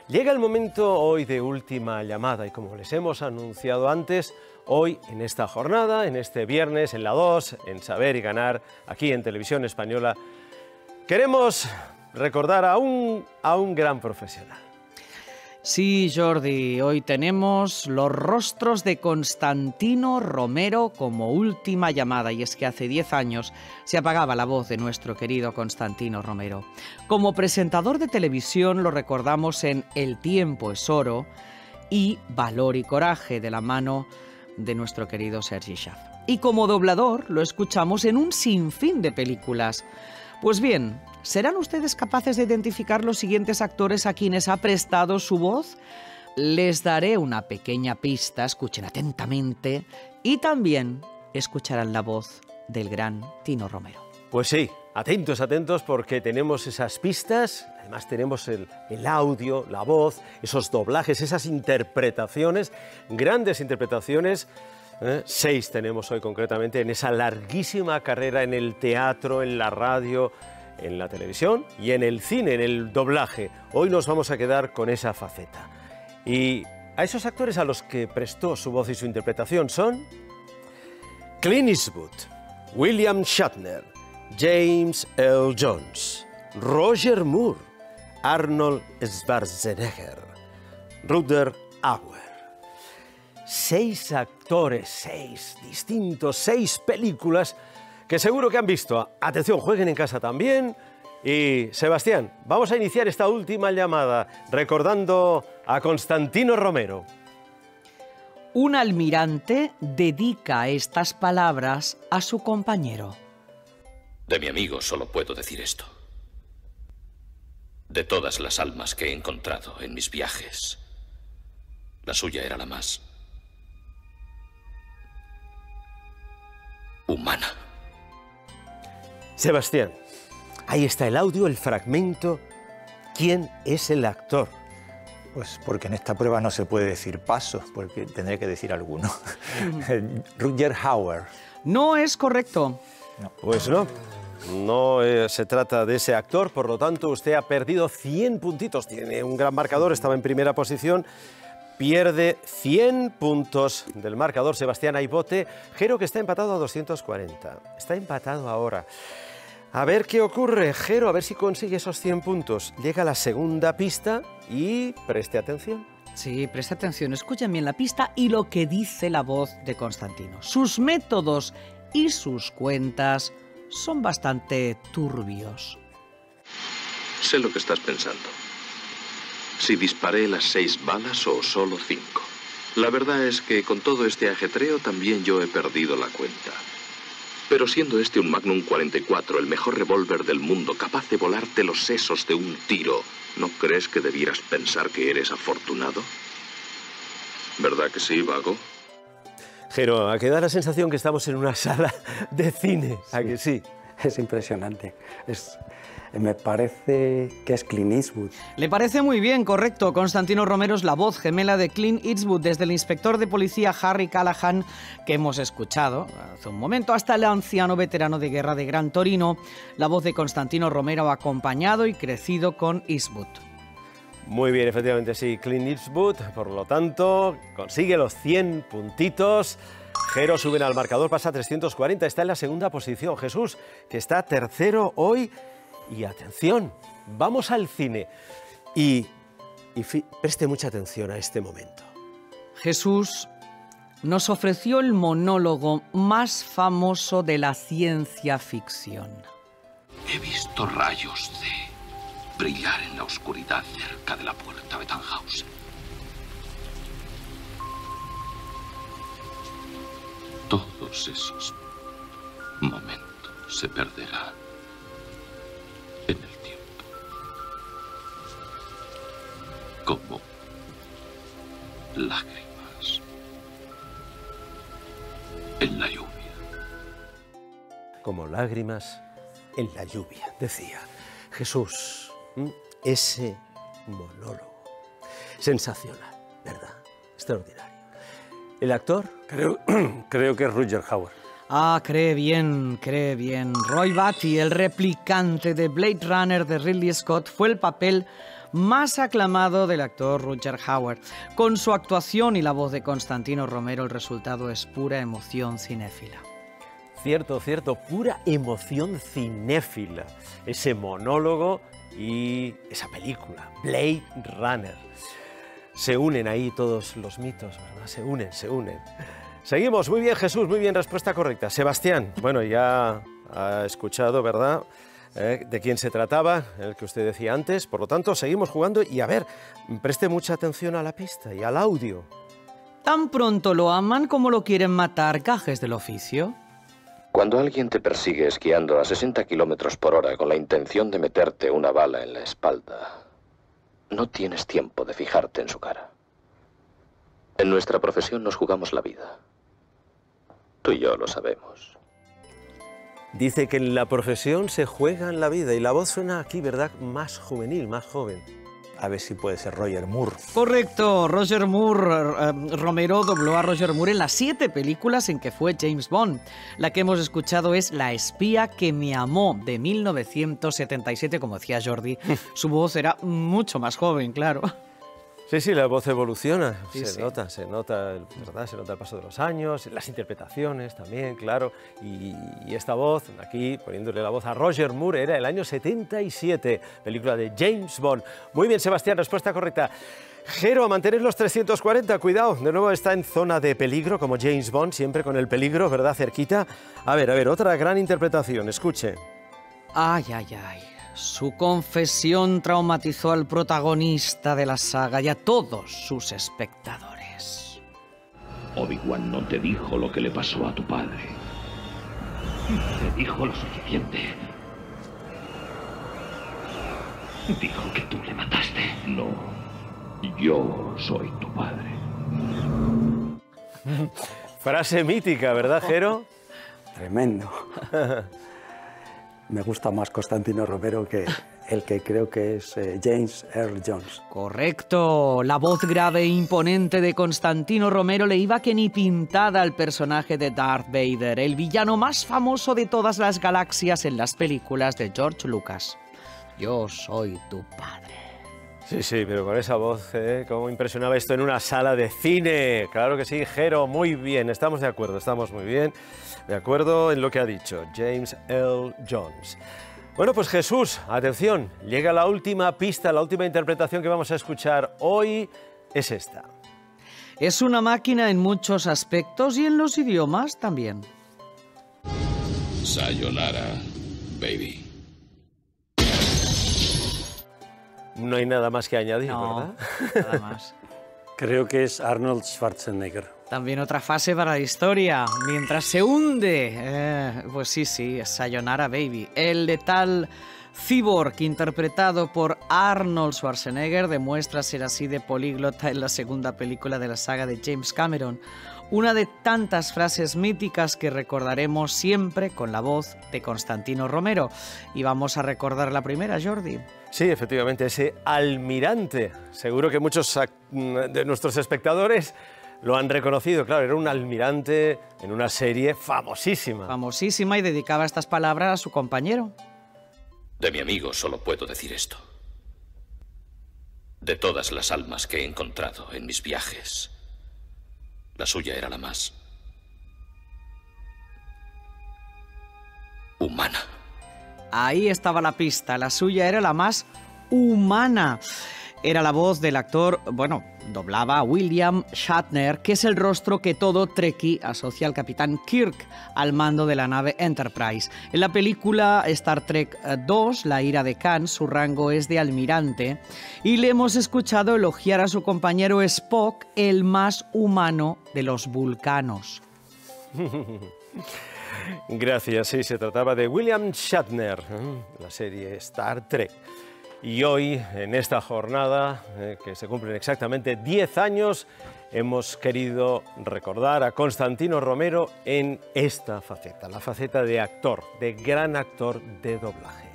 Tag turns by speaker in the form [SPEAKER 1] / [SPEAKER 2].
[SPEAKER 1] Llega el momento hoy de última llamada y como les hemos anunciado antes, hoy en esta jornada, en este viernes, en la 2, en Saber y Ganar, aquí en Televisión Española, queremos recordar a un gran profesional.
[SPEAKER 2] Sí, Jordi, hoy tenemos los rostros de Constantino Romero como última llamada, y es que hace 10 años se apagaba la voz de nuestro querido Constantino Romero. Como presentador de televisión lo recordamos en El tiempo es oro y Valor y coraje, de la mano de nuestro querido Sergi Schaff. Y como doblador lo escuchamos en un sinfín de películas. Pues bien, ¿serán ustedes capaces de identificar los siguientes actores a quienes ha prestado su voz? Les daré una pequeña pista, escuchen atentamente, y también escucharán la voz del gran Tino Romero.
[SPEAKER 1] Pues sí, atentos, atentos, porque tenemos esas pistas, además tenemos el audio, la voz, esos doblajes, esas interpretaciones, grandes interpretaciones. 6 tenemos hoy concretamente en esa larguísima carrera en el teatro, en la radio, en la televisión y en el cine, en el doblaje. Hoy nos vamos a quedar con esa faceta. Y a esos actores a los que prestó su voz y su interpretación son Clint Eastwood, William Shatner, James Earl Jones, Roger Moore, Arnold Schwarzenegger, Rutger Hauer. 6 actores, 6 distintos, 6 películas que seguro que han visto. Atención, jueguen en casa también. Y Sebastián, vamos a iniciar esta última llamada recordando a Constantino Romero.
[SPEAKER 2] Un almirante dedica estas palabras a su compañero.
[SPEAKER 3] De mi amigo solo puedo decir esto. De todas las almas que he encontrado en mis viajes, la suya era la más humana.
[SPEAKER 1] Sebastián, ahí está el audio, el fragmento. ¿Quién es el actor?
[SPEAKER 4] Pues porque en esta prueba no se puede decir paso, porque tendré que decir alguno. Rutger Hauer.
[SPEAKER 2] No es correcto.
[SPEAKER 4] No.
[SPEAKER 1] Pues no. No se trata de ese actor, por lo tanto usted ha perdido 100 puntitos. Tiene un gran marcador, estaba en primera posición. Pierde 100 puntos del marcador Sebastián Aibote. Jero, que está empatado a 240. Está empatado ahora. A ver qué ocurre, Jero, a ver si consigue esos 100 puntos. Llega la segunda pista y preste atención.
[SPEAKER 2] Sí, preste atención, escuchen bien la pista y lo que dice la voz de Constantino. Sus métodos y sus cuentas son bastante turbios.
[SPEAKER 3] Sé lo que estás pensando. Si disparé las 6 balas o solo 5. La verdad es que con todo este ajetreo también yo he perdido la cuenta. Pero siendo este un Magnum 44, el mejor revólver del mundo, capaz de volarte los sesos de un tiro, ¿no crees que debieras pensar que eres afortunado? ¿Verdad que sí, Vago?
[SPEAKER 1] Jero, ¿a qué da la sensación que estamos en una sala de cine? ¿A
[SPEAKER 5] Sí,
[SPEAKER 1] que sí?
[SPEAKER 5] Es impresionante. Me parece que es Clint Eastwood.
[SPEAKER 2] Le parece muy bien, correcto. Constantino Romero es la voz gemela de Clint Eastwood, desde el inspector de policía Harry Callahan, que hemos escuchado hace un momento, hasta el anciano veterano de guerra de Gran Torino. La voz de Constantino Romero ha acompañado y crecido con Eastwood.
[SPEAKER 1] Muy bien, efectivamente sí, Clint Eastwood, por lo tanto, consigue los 100 puntitos. Jero sube al marcador, pasa a 340, está en la segunda posición. Jesús, que está tercero hoy. Y atención, vamos al cine. Y preste mucha atención a este momento.
[SPEAKER 2] Jesús nos ofreció el monólogo más famoso de la ciencia ficción.
[SPEAKER 3] He visto rayos de brillar en la oscuridad cerca de la puerta de Tannhausen. Todos esos momentos se perderán en el tiempo, como lágrimas en la lluvia.
[SPEAKER 1] Como lágrimas en la lluvia, decía Jesús. Ese monólogo, sensacional, ¿verdad? Extraordinario. ¿El actor?
[SPEAKER 4] Creo que es Rutger Hauer.
[SPEAKER 2] Ah, cree bien, cree bien. Roy Batty, el replicante de Blade Runner de Ridley Scott, fue el papel más aclamado del actor Rutger Hauer. Con su actuación y la voz de Constantino Romero, el resultado es pura emoción cinéfila.
[SPEAKER 1] Cierto, cierto, pura emoción cinéfila. Ese monólogo y esa película, Blade Runner. Se unen ahí todos los mitos, ¿verdad? Se unen. Seguimos, muy bien Jesús, muy bien, respuesta correcta. Sebastián, bueno, ya ha escuchado, ¿verdad?, de quién se trataba, el que usted decía antes, por lo tanto seguimos jugando y a ver, preste mucha atención a la pista y al audio.
[SPEAKER 2] Tan pronto lo aman como lo quieren matar, gajes del oficio.
[SPEAKER 3] Cuando alguien te persigue esquiando a 60 kilómetros por hora con la intención de meterte una bala en la espalda, no tienes tiempo de fijarte en su cara. En nuestra profesión nos jugamos la vida. Tú y yo lo sabemos.
[SPEAKER 1] Dice que en la profesión se juega en la vida y la voz suena aquí, ¿verdad?, más juvenil, más joven.
[SPEAKER 4] A ver si puede ser Roger Moore.
[SPEAKER 2] Correcto, Roger Moore. Romero dobló a Roger Moore en las 7 películas en que fue James Bond. La que hemos escuchado es La espía que me amó, de 1977, como decía Jordi. Su voz era mucho más joven, claro.
[SPEAKER 1] Sí, la voz evoluciona,
[SPEAKER 2] Sí.
[SPEAKER 1] se nota, ¿verdad? Se nota el paso de los años, las interpretaciones también, claro. Y esta voz, aquí poniéndole la voz a Roger Moore, era el año 77, película de James Bond. Muy bien, Sebastián, respuesta correcta. Jero, a mantener los 340, cuidado, de nuevo está en zona de peligro, como James Bond, siempre con el peligro, ¿verdad?, cerquita. A ver, otra gran interpretación, escuche.
[SPEAKER 2] Ay. Su confesión traumatizó al protagonista de la saga y a todos sus espectadores.
[SPEAKER 6] Obi-Wan no te dijo lo que le pasó a tu padre. Te dijo lo suficiente. Dijo que tú le mataste. No, yo soy tu padre.
[SPEAKER 1] Frase mítica, ¿verdad, Jero?
[SPEAKER 5] Tremendo. Me gusta más Constantino Romero que el que creo que es James Earl Jones.
[SPEAKER 2] Correcto, la voz grave e imponente de Constantino Romero le iba que ni pintada al personaje de Darth Vader, el villano más famoso de todas las galaxias en las películas de George Lucas. Yo soy tu padre.
[SPEAKER 1] Sí, pero con esa voz, cómo impresionaba esto en una sala de cine. Claro que sí, Jero, muy bien, estamos de acuerdo, estamos muy bien de acuerdo en lo que ha dicho James Earl Jones. Bueno, pues Jesús, atención, llega la última pista, la última interpretación que vamos a escuchar hoy es esta.
[SPEAKER 2] Es una máquina en muchos aspectos y en los idiomas también.
[SPEAKER 6] Sayonara, baby.
[SPEAKER 1] No hay nada más que añadir,
[SPEAKER 2] No,
[SPEAKER 1] ¿verdad?
[SPEAKER 2] nada más.
[SPEAKER 7] Creo que es Arnold Schwarzenegger.
[SPEAKER 2] También otra fase para la historia. Mientras se hunde, pues sí, es Sayonara Baby. El letal Cyborg, interpretado por Arnold Schwarzenegger, demuestra ser así de políglota en la segunda película de la saga de James Cameron. Una de tantas frases míticas que recordaremos siempre con la voz de Constantino Romero. Y vamos a recordar la primera, Jordi.
[SPEAKER 1] Sí, efectivamente, ese almirante. Seguro que muchos de nuestros espectadores lo han reconocido. Claro, era un almirante en una serie famosísima.
[SPEAKER 2] Famosísima, y dedicaba estas palabras a su compañero.
[SPEAKER 6] De mi amigo solo puedo decir esto. De todas las almas que he encontrado en mis viajes, la suya era la más humana.
[SPEAKER 2] Ahí estaba la pista, la suya era la más humana. Era la voz del actor, doblaba a William Shatner, que es el rostro que todo Trekkie asocia al capitán Kirk al mando de la nave Enterprise. En la película Star Trek II, La ira de Khan, su rango es de almirante, y le hemos escuchado elogiar a su compañero Spock, el más humano de los vulcanos.
[SPEAKER 1] Gracias, sí, se trataba de William Shatner, la serie Star Trek. Y hoy, en esta jornada, que se cumplen exactamente 10 años, hemos querido recordar a Constantino Romero en esta faceta, la faceta de actor, de gran actor de doblaje.